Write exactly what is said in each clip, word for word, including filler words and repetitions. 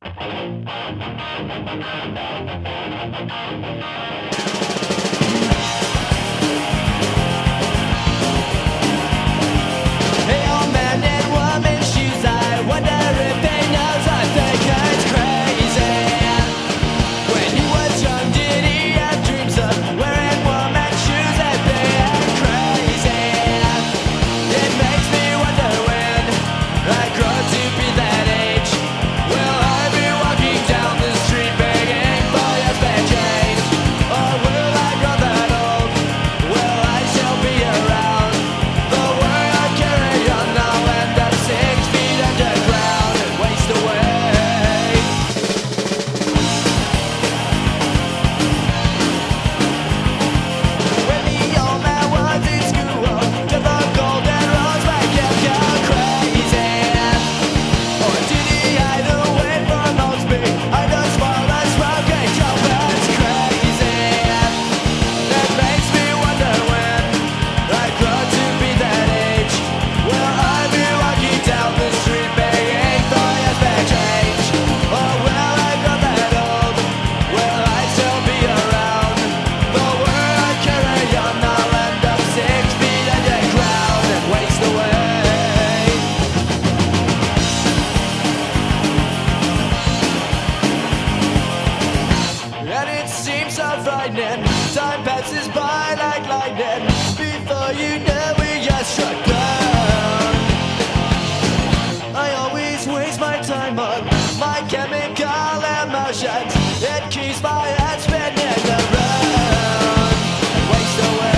Time passes by like lightning. Before you know we just struck down. I always waste my time on my chemical emotions. It keeps my head spinning around and waste away.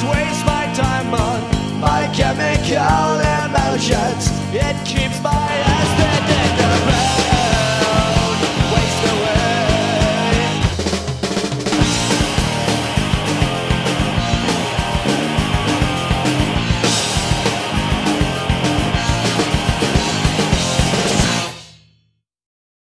Chemical emotions, it keeps my